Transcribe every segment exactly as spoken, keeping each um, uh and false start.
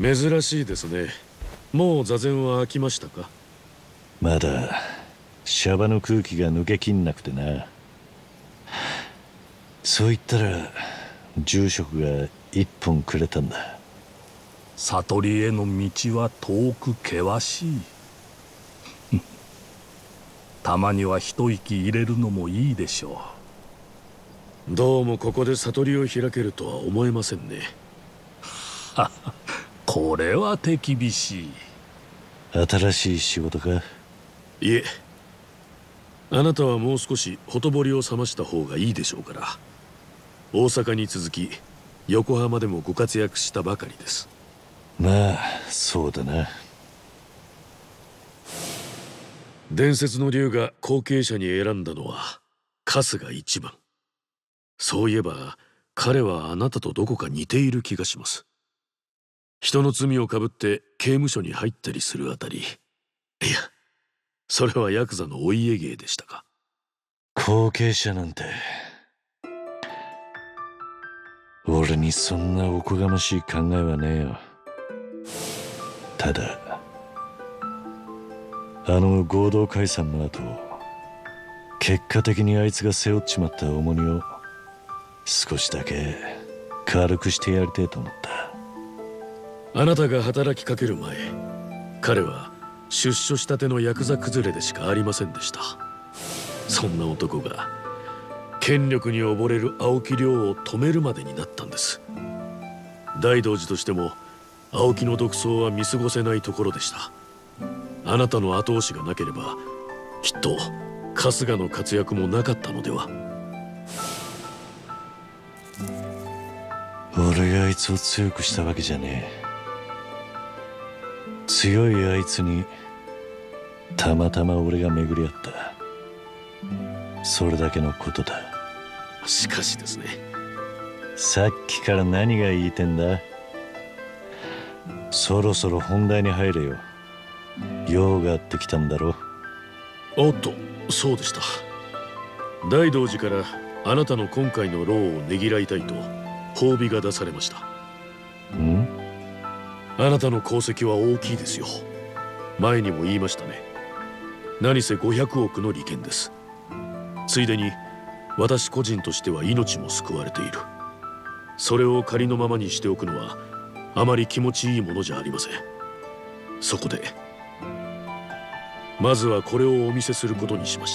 珍しいですね。もう座禅は飽きましたか？ まだシャバの空気が抜けきんなくてな。そう言ったら住職が一本くれたんだ。 悟りへの道は遠く険しい。たまには一息入れるのもいいでしょう。どうもここで悟りを開けるとは思えませんね。 これは手厳しい。 新しい仕事か？ いえ、あなたはもう少しほとぼりを冷ました方がいいでしょうから。大阪に続き横浜でもご活躍したばかりです。 まあそうだな。 伝説の竜が後継者に選んだのは春日一番。そういえば彼はあなたとどこか似ている気がします。人の罪をかぶって刑務所に入ったりするあたり。いや、それはヤクザのお家芸でしたか。 後継者なんて俺にそんなおこがましい考えはねえよ。ただあの合同解散の後、結果的にあいつが背負っちまった重荷を少しだけ軽くしてやりてえと思った。 あなたが働きかける前、彼は出所したてのヤクザ崩れでしかありませんでした。そんな男が権力に溺れる青木亮を止めるまでになったんです。大道寺としても青木の独走は見過ごせないところでした。あなたの後押しがなければきっと春日の活躍もなかったのでは。 俺があいつを強くしたわけじゃねえ。強いあいつにたまたま俺が巡り合った。それだけのことだ。 しかしですね。 さっきから何が言いてんだ？そろそろ本題に入れよ。用があってきたんだろ。 おっと、そうでした。大道寺からあなたの今回の労をねぎらいたいと褒美が出されました。 ん？ あなたの功績は大きいですよ。前にも言いましたね。何せごひゃくおくの利権です。ついでに私個人としては命も救われている。それを仮のままにしておくのはあまり気持ちいいものじゃありません。そこでまずはこれをお見せすることにしました。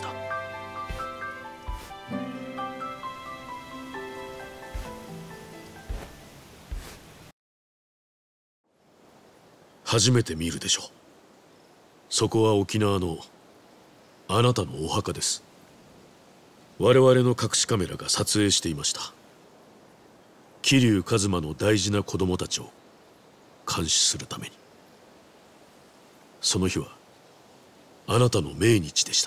初めて見るでしょう。そこは沖縄のあなたのお墓です。我々の隠しカメラが撮影していました。桐生一馬の大事な子供たちを監視するために。その日はあなたの命日でした。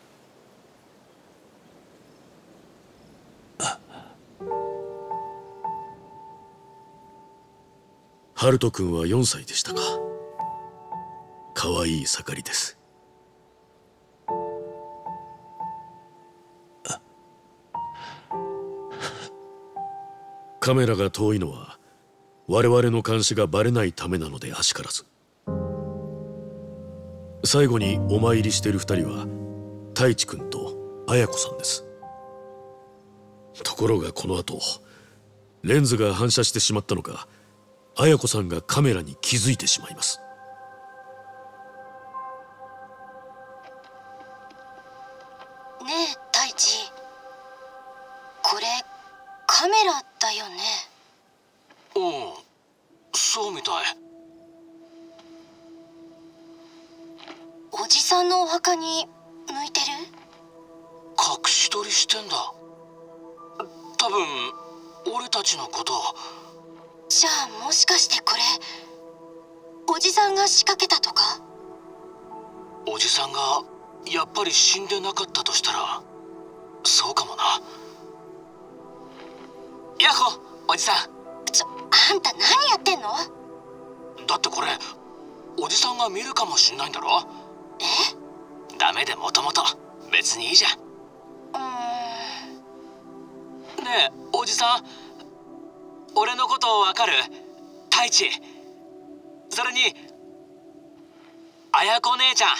春人君はよんさいでしたか。かわいい盛りです。カメラが遠いのは我々の監視がバレないためなのであしからず。最後にお参りしている二人は太一君と綾子さんです。ところがこの後レンズが反射してしまったのか、綾子さんがカメラに気づいてしまいます。 ねえ太一、これカメラだよね。 うん、そうみたい。 おじさんのお墓に向いてる？ 隠し撮りしてんだ。多分俺たちのこと。 じゃあもしかしてこれおじさんが仕掛けたとか？ おじさんがやっぱり死んでなかったとしたらそうかもな。ヤッホーおじさん。 ちょ、あんた何やってんの？ だってこれおじさんが見るかもしんないんだろ。 え？ ダメでもともと別にいいじゃん。 うーん。 ねえおじさん、俺のことわかる？太一。 それに綾子姉ちゃん、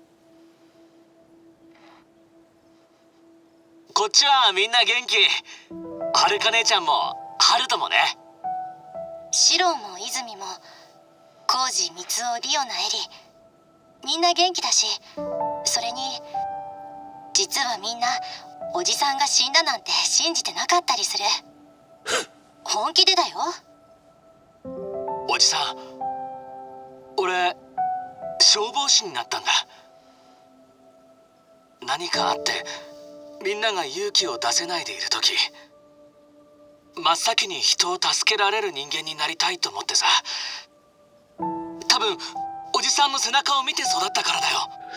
こっちはみんな元気。はるか姉ちゃんもハルトもね。 シロも泉もコウジ、ミツオ、リオナ、エリ、みんな元気だし、それに実はみんなおじさんが死んだなんて信じてなかったりする。本気でだよ。 おじさん、俺消防士になったんだ。何かあってみんなが勇気を出せないでいる時、真っ先に人を助けられる人間になりたいと思ってさ。多分おじさんの背中を見て育ったからだよ。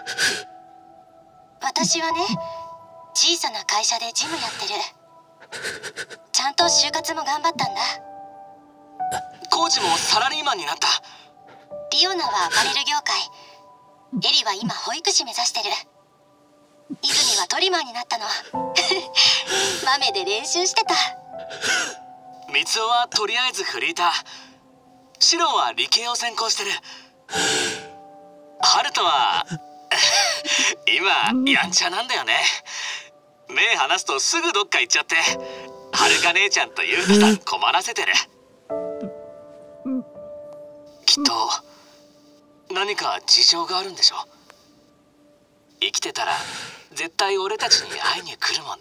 私はね、小さな会社で事務やってる。ちゃんと就活も頑張ったんだ。 コウジもサラリーマンになった。 リオナはアパレル業界、エリは今保育士目指してる。泉はトリマーになったの。豆で練習してた。 ミツオはとりあえずフリーター、シロンは理系を専攻してる。ハルトは今やんちゃなんだよね。目離すとすぐどっか行っちゃって、はるか姉ちゃんとゆうたさん困らせてる。きっと何か事情があるんでしょ。生きてたら絶対俺たちに会いに来るもん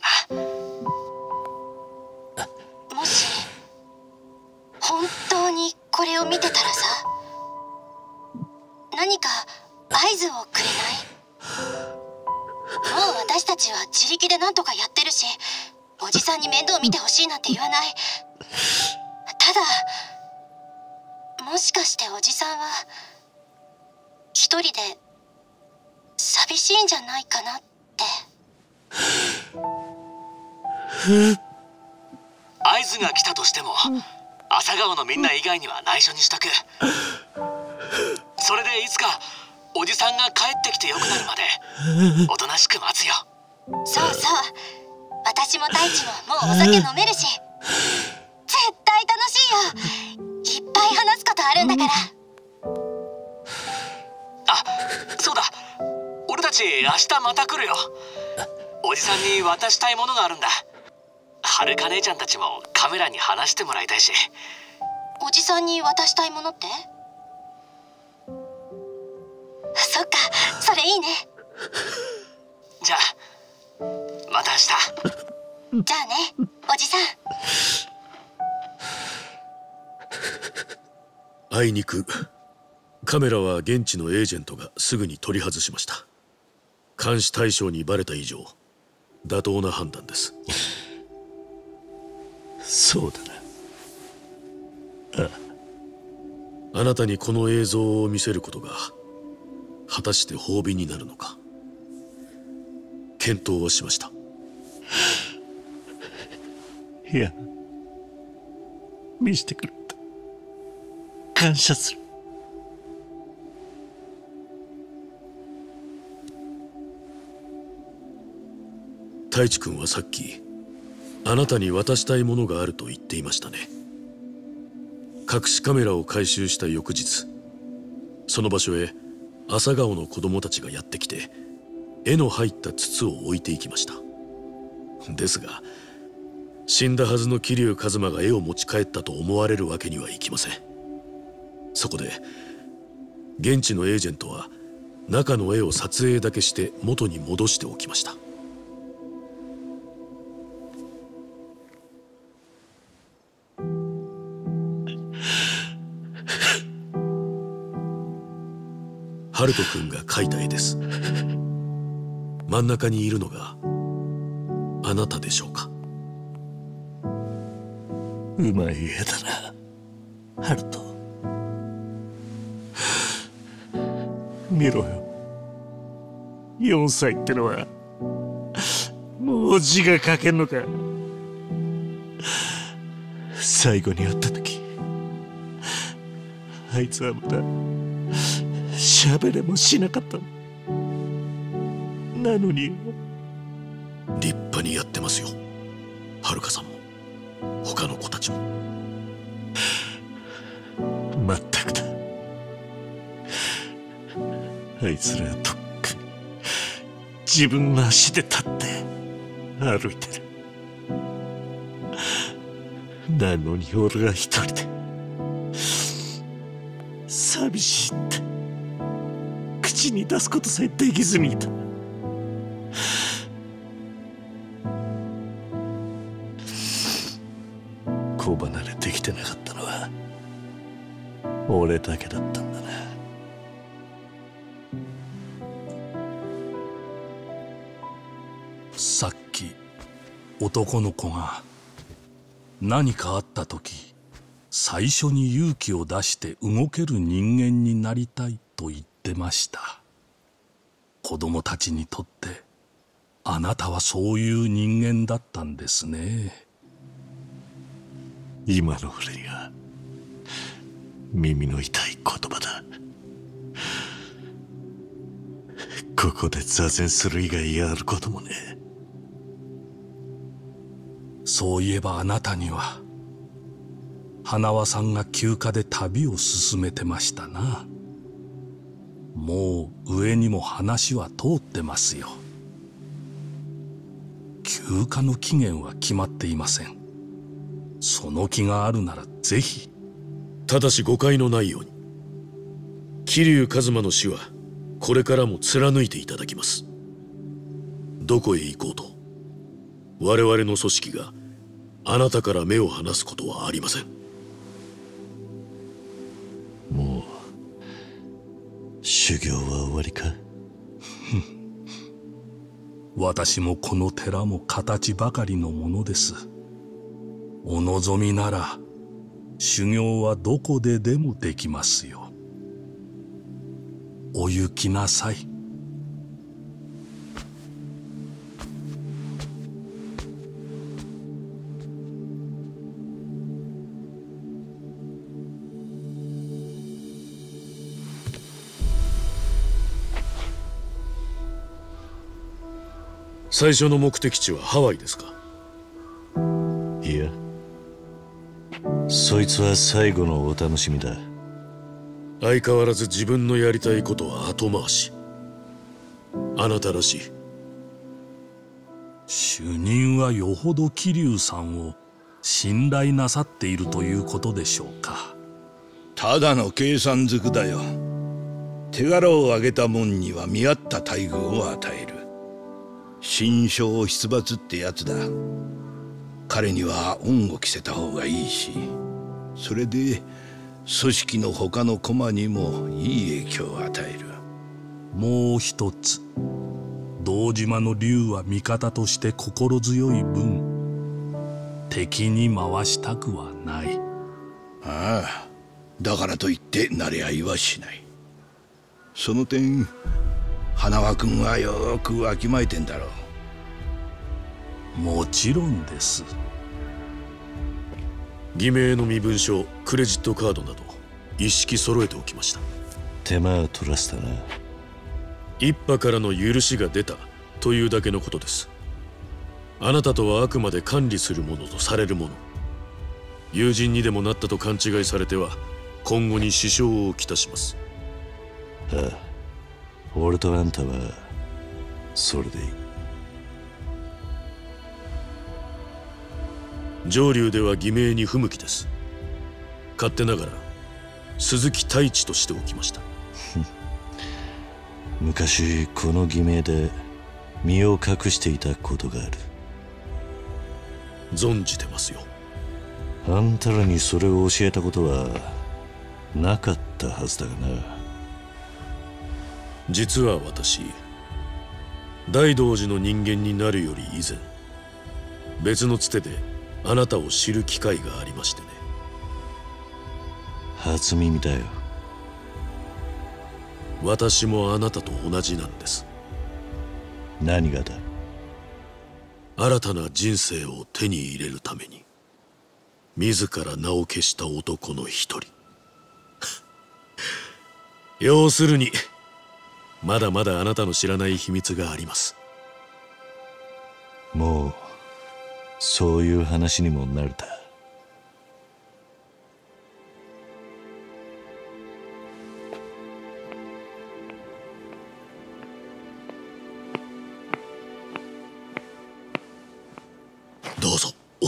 な。 もし本当にこれを見てたらさ、何か合図をくれない？もう私たちは自力で何とかやってるし、おじさんに面倒見てほしいなんて言わない。ただ、もしかしておじさんは一人で寂しいんじゃないかなって。 合図が来たとしても朝顔のみんな以外には内緒にしとく。それでいつかおじさんが帰ってきてよくなるまでおとなしく待つよ。 そうそう、私も太一ももうお酒飲めるし、絶対楽しいよ。いっぱい話すことあるんだから。 あ、そうだ、俺たち明日また来るよ。おじさんに渡したいものがあるんだ。はるか姉ちゃんたちもカメラに話してもらいたいし。 おじさんに渡したいものって？そっか、それいいね。 じゃあまた明日。 じゃあね、おじさん。 あいにくカメラは現地のエージェントがすぐに取り外しました。監視対象にバレた以上妥当な判断です。 そうだな。ああなたにこの映像を見せることが果たして褒美になるのか検討はしました。 いや、見せてくれた。感謝する。 太一君はさっきあなたに渡したいものがあると言っていましたね。隠しカメラを回収した翌日、その場所へ朝顔の子供たちがやってきて絵の入った筒を置いていきました。ですが死んだはずの桐生一馬が絵を持ち帰ったと思われるわけにはいきません。そこで現地のエージェントは中の絵を撮影だけして元に戻しておきました。ハルト君が描いた絵です。真ん中にいるのがあなたでしょうか。 うまい絵だな、ハルト。見ろよ、よんさいってのはもう字が書けんのか。最後に会った時、あいつはまだ喋れもしなかったの。なのに立派にやってますよ、はるかさんも他の子たちも。 まったくだ、 あいつらとっくに自分の足で立って歩いてる。なのに俺が一人で寂しいって口に出すことさえできずにいた。子離れできてなかったのは俺だけだったんだな。 さっき男の子が何かあった時最初に勇気を出して動ける人間になりたいと言ってました。子供たちにとってあなたはそういう人間だったんですね。 今の俺には耳の痛い言葉だ。ここで座禅する以外やることもねえ。 そういえばあなたには花輪さんが休暇で旅を進めてましたな。もう上にも話は通ってますよ。休暇の期限は決まっていません。その気があるならぜひ。 ただし誤解のないように、桐生一馬の死はこれからも貫いていただきます。どこへ行こうと我々の組織があなたから目を離すことはありません。 もう修行は終わりか？ 私もこの寺も形ばかりのものです。お望みなら修行はどこででもできますよ。お行きなさい。 最初の目的地はハワイですか？ いや、そいつは最後のお楽しみだ。 相変わらず自分のやりたいことは後回し。あなたらしい。 主任はよほど桐生さんを信頼なさっているということでしょうか。 ただの計算づくだよ。手柄を挙げた者には見合った待遇を与える。心象出没ってやつだ。彼には恩を着せた方がいいし、それで組織の他の駒にもいい影響を与える。 もう一つ、堂島の竜は味方として心強い分、敵に回したくはない。 ああ、だからといって慣れ合いはしない。その点花輪君はよくわきまえてんだろう。もちろんです。 偽名の身分証、クレジットカードなど一式揃えておきました。 手間を取らせたな。 一派からの許しが出たというだけのことです。あなたとはあくまで管理するものとされるもの。友人にでもなったと勘違いされては今後に支障をきたします。 ああ、俺とあんたはそれでいい。 上流では偽名に不向きです。勝手ながら鈴木太一としておきました。 昔この偽名で身を隠していたことがある。 存じてますよ。 あんたらにそれを教えたことはなかったはずだがな。 実は私、大道寺の人間になるより以前、別のつてであなたを知る機会がありましてね。 初耳だよ。 私もあなたと同じなんです。 何がだ？ 新たな人生を手に入れるために自ら名を消した男の一人。要するにまだまだあなたの知らない秘密があります。 もうそういう話にもなるだ。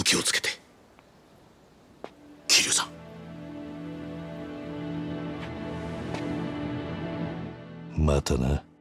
気をつけて。 桐生さん、 またな。